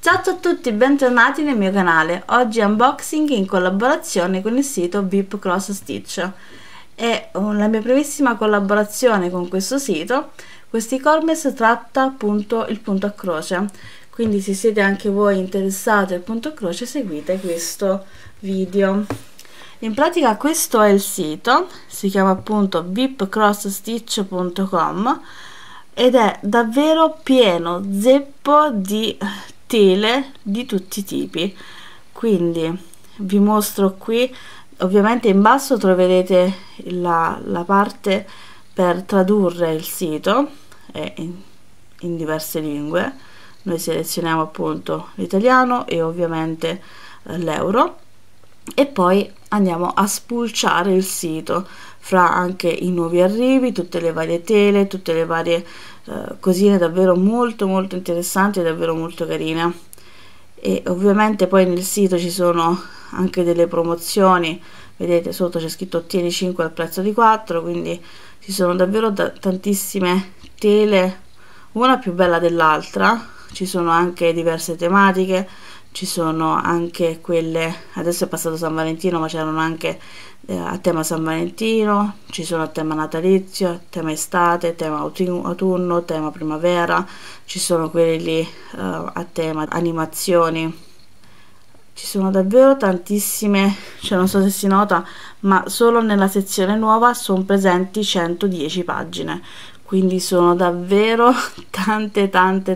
Ciao a tutti, bentornati nel mio canale. Oggi unboxing in collaborazione con il sito VIP Cross Stitch. È la mia primissima collaborazione con questo sito. Questi Cormes tratta appunto il punto a croce, quindi se siete anche voi interessati al punto a croce seguite questo video. In pratica questo è il sito, si chiama appunto vipcrossstitch.com ed è davvero pieno zeppo di tele di tutti i tipi. Quindi vi mostro qui, ovviamente in basso troverete la parte per tradurre il sito in diverse lingue. Noi selezioniamo appunto l'italiano e ovviamente l'euro e poi andiamo a spulciare il sito fra anche i nuovi arrivi, tutte le varie tele, tutte le varie cosine davvero molto interessanti e davvero molto carine. E ovviamente poi nel sito ci sono anche delle promozioni, vedete sotto c'è scritto ottieni 5 al prezzo di 4, quindi ci sono davvero tantissime tele, una più bella dell'altra. Ci sono anche diverse tematiche, ci sono anche quelle, adesso è passato San Valentino, ma c'erano anche a tema San Valentino, ci sono a tema natalizio, tema estate, tema autunno, tema primavera, ci sono quelli a tema animazioni. Ci sono davvero tantissime, cioè non so se si nota, ma solo nella sezione nuova sono presenti 110 pagine, quindi sono davvero tante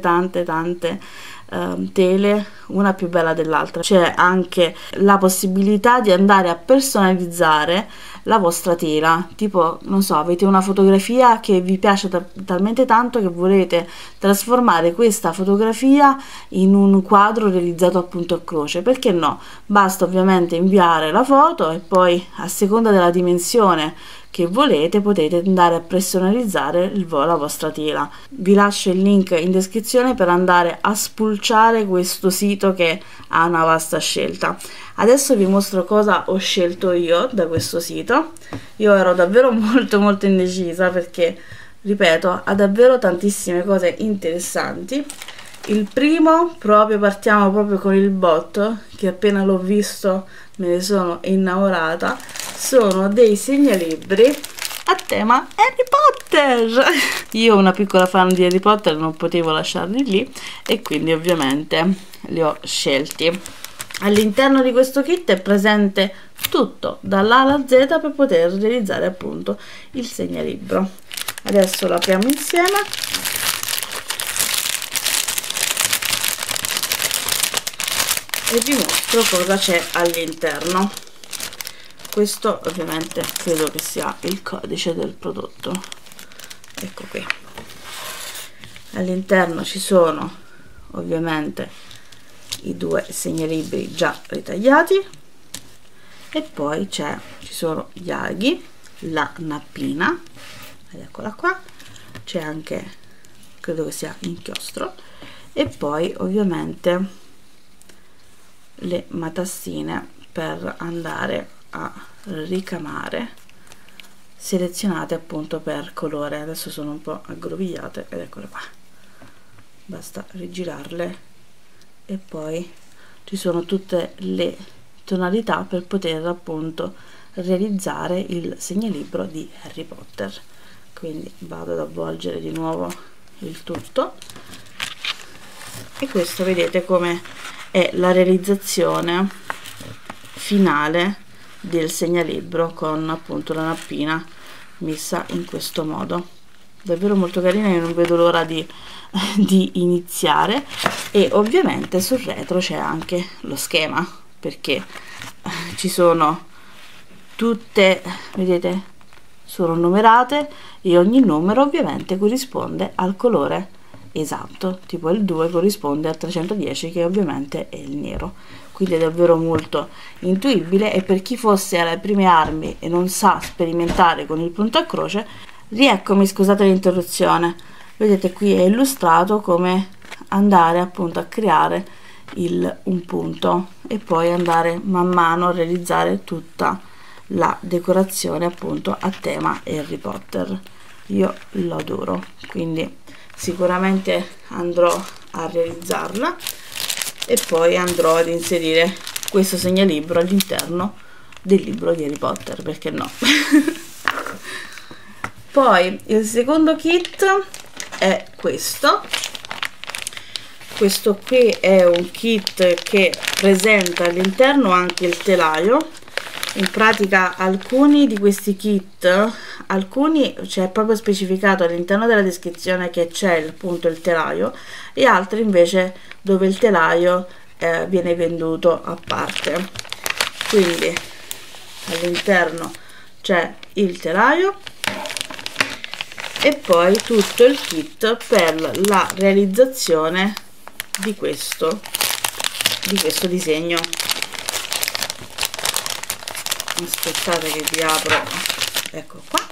tele, una più bella dell'altra. C'è anche la possibilità di andare a personalizzare la vostra tela, tipo non so, avete una fotografia che vi piace talmente tanto che volete trasformare questa fotografia in un quadro realizzato appunto a croce. Perché no? Basta ovviamente inviare la foto e poi a seconda della dimensione che volete potete andare a personalizzare la vostra tela. Vi lascio il link in descrizione per andare a spulciare questo sito che ha una vasta scelta. Adesso vi mostro cosa ho scelto io da questo sito. Io ero davvero molto indecisa perché, ripeto, ha davvero tantissime cose interessanti. Il primo, partiamo proprio con il botto, che appena l'ho visto me ne sono innamorata. Sono dei segnalibri a tema Harry Potter. Io, una piccola fan di Harry Potter, non potevo lasciarli lì e quindi ovviamente li ho scelti. All'interno di questo kit è presente tutto dall'A alla Z per poter realizzare appunto il segnalibro. Adesso lo apriamo insieme. E vi mostro cosa c'è all'interno. Questo ovviamente credo che sia il codice del prodotto, ecco qui. All'interno ci sono ovviamente i due segnalibri già ritagliati e poi ci sono gli aghi, la nappina, ed eccola qua, c'è anche, credo che sia inchiostro, e poi ovviamente le matassine per andare a ricamare, selezionate appunto per colore. Adesso sono un po' aggrovigliate ed eccole qua, basta rigirarle e poi ci sono tutte le tonalità per poter appunto realizzare il segnalibro di Harry Potter. Quindi vado ad avvolgere di nuovo il tutto e questo vedete come è la realizzazione finale del segnalibro, con appunto la nappina messa in questo modo. Davvero molto carina, io non vedo l'ora di iniziare. E ovviamente sul retro c'è anche lo schema, perché ci sono tutte, vedete, sono numerate e ogni numero ovviamente corrisponde al colore esatto, tipo il 2 corrisponde al 310 che ovviamente è il nero. Quindi è davvero molto intuibile e per chi fosse alle prime armi e non sa sperimentare con il punto a croce, rieccomi, scusate l'interruzione, vedete qui è illustrato come andare appunto a creare un punto e poi andare man mano a realizzare tutta la decorazione appunto a tema Harry Potter. Io lo adoro, quindi sicuramente andrò a realizzarla. e poi andrò ad inserire questo segnalibro all'interno del libro di Harry Potter, perché no. Poi il secondo kit è questo qui, è un kit che presenta all'interno anche il telaio. In pratica alcuni di questi kit, alcuni c'è proprio specificato all'interno della descrizione che c'è appunto il telaio, e altri invece dove il telaio viene venduto a parte. Quindi all'interno c'è il telaio e poi tutto il kit per la realizzazione di questo disegno. Aspettate che vi apro, ecco qua,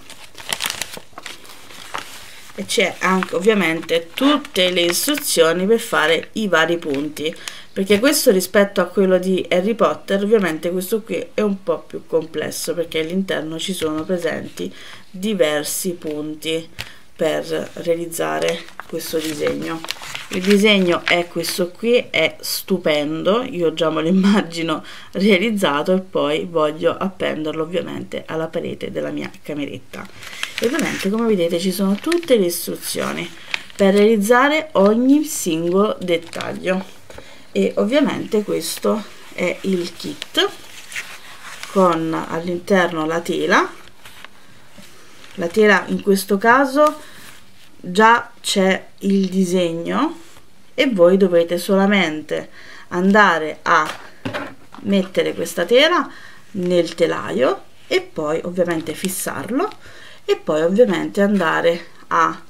e c'è anche ovviamente tutte le istruzioni per fare i vari punti, perché questo rispetto a quello di Harry Potter, ovviamente questo qui è un po' più complesso, perché all'interno ci sono presenti diversi punti per realizzare questo disegno. Il disegno è questo qui, è stupendo, io già me lo immagino realizzato e poi voglio appenderlo ovviamente alla parete della mia cameretta. E ovviamente, come vedete, ci sono tutte le istruzioni per realizzare ogni singolo dettaglio. E ovviamente questo è il kit con all'interno la tela. La tela in questo caso già c'è il disegno e voi dovete solamente andare a mettere questa tela nel telaio e poi ovviamente fissarlo, e poi ovviamente andare a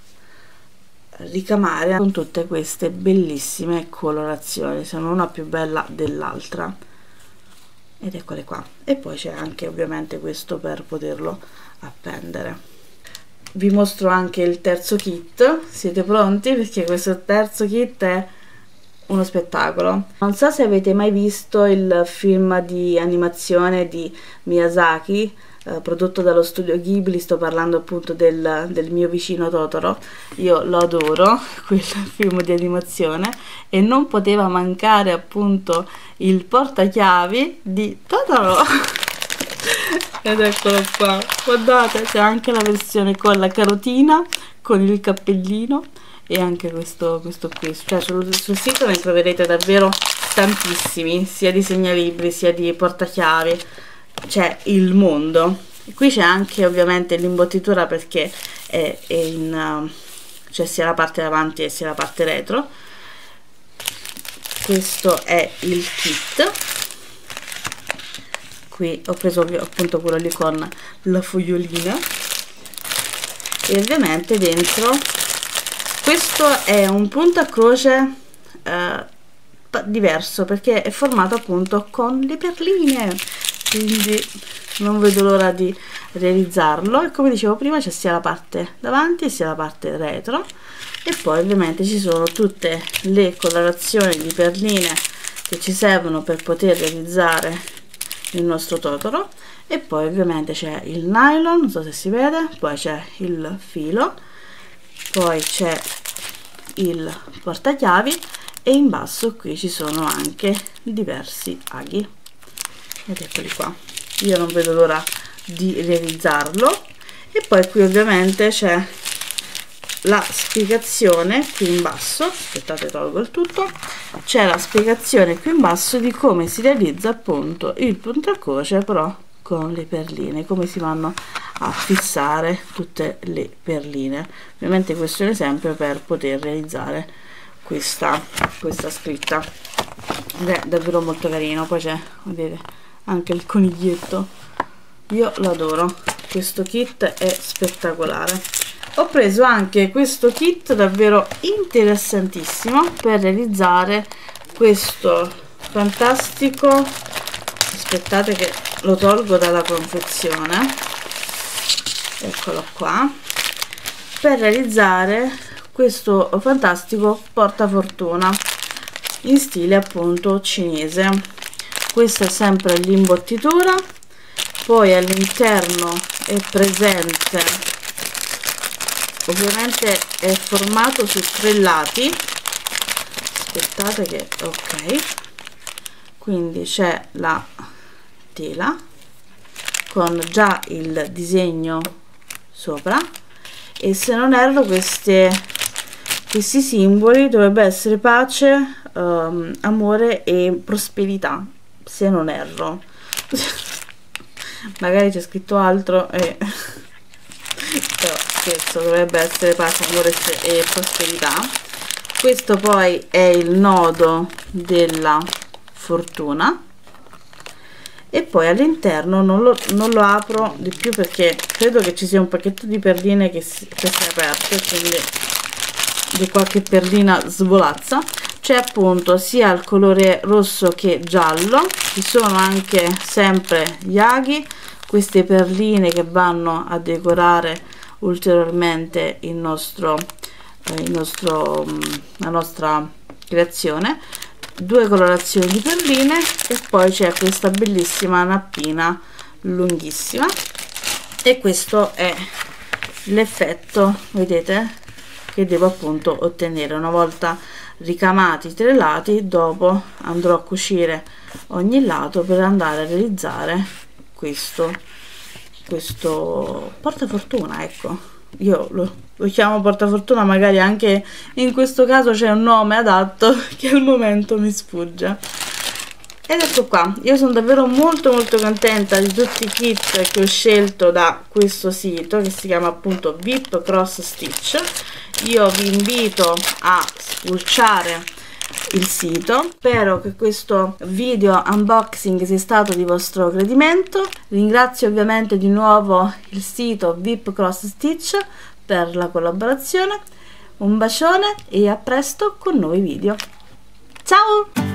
ricamare con tutte queste bellissime colorazioni, sono una più bella dell'altra, ed eccole qua. E poi c'è anche ovviamente questo per poterlo appendere. Vi mostro anche il terzo kit, siete pronti? Perché questo terzo kit è uno spettacolo. Non so se avete mai visto il film di animazione di Miyazaki, prodotto dallo studio Ghibli, sto parlando appunto del mio vicino Totoro. Io lo adoro, quel film di animazione, e non poteva mancare appunto il portachiavi di Totoro. Ed eccolo qua, guardate, c'è anche la versione con la carotina, con il cappellino, e anche questo qui, cioè sul sito ne troverete davvero tantissimi, sia di segnalibri sia di portachiavi, c'è il mondo. E qui c'è anche ovviamente l'imbottitura, perché c'è sia la parte davanti e sia la parte retro. Questo è il kit. Qui ho preso appunto quello lì con la fogliolina, e ovviamente dentro questo è un punto a croce diverso, perché è formato appunto con le perline, quindi non vedo l'ora di realizzarlo. E come dicevo prima, c'è sia la parte davanti sia la parte retro, e poi ovviamente ci sono tutte le colorazioni di perline che ci servono per poter realizzare il nostro Totoro. E poi ovviamente c'è il nylon, non so se si vede, poi c'è il filo, poi c'è il portachiavi, e in basso qui ci sono anche diversi aghi, ed eccoli qua. Io non vedo l'ora di realizzarlo. E poi qui ovviamente c'è la spiegazione qui in basso, aspettate, tolgo il tutto, c'è la spiegazione qui in basso di come si realizza appunto il punto a croce, però con le perline, come si vanno a fissare tutte le perline. Ovviamente questo è un esempio per poter realizzare questa scritta, ed è davvero molto carino. Poi c'è, vedete, anche il coniglietto, io lo adoro, questo kit è spettacolare. Ho preso anche questo kit davvero interessantissimo per realizzare questo fantastico, aspettate che lo tolgo dalla confezione, eccolo qua, per realizzare questo fantastico portafortuna in stile appunto cinese. Questa è sempre l'imbottitura, poi all'interno è presente, ovviamente è formato su 3 lati, aspettate che ok, quindi c'è la tela con già il disegno sopra, e se non erro questi simboli dovrebbe essere pace, amore e prosperità, se non erro. Magari c'è scritto altro però questo dovrebbe essere pace, amore e prosperità. Questo poi è il nodo della fortuna, e poi all'interno non lo apro di più perché credo che ci sia un pacchetto di perline che si è aperto, e quindi di qualche perlina svolazza. C'è appunto sia il colore rosso che giallo, ci sono anche sempre gli aghi, queste perline che vanno a decorare ulteriormente la nostra creazione, due colorazioni di perline, e poi c'è questa bellissima nappina lunghissima, e questo è l'effetto, vedete, che devo appunto ottenere. Una volta ricamati i 3 lati, dopo andrò a cucire ogni lato per andare a realizzare questo portafortuna. Ecco, io lo chiamo portafortuna, magari anche in questo caso c'è un nome adatto che al momento mi sfugge. Ed ecco qua, io sono davvero molto contenta di tutti i kit che ho scelto da questo sito, che si chiama appunto VIP Cross Stitch. Io vi invito a spulciare il sito. Spero che questo video unboxing sia stato di vostro gradimento. Ringrazio ovviamente di nuovo il sito VIP Cross Stitch per la collaborazione. Un bacione e a presto con nuovi video. Ciao!